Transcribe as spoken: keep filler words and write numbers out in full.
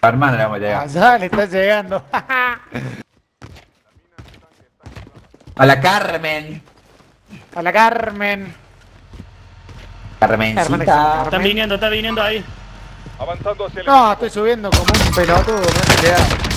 Hermano, le vamos a llegar. Allá le está llegando. A la Carmen. A la Carmen. Carmencita. Están viniendo, están viniendo ahí. Avanzando hacia el No, estoy subiendo como un pelotudo, no sé qué hago.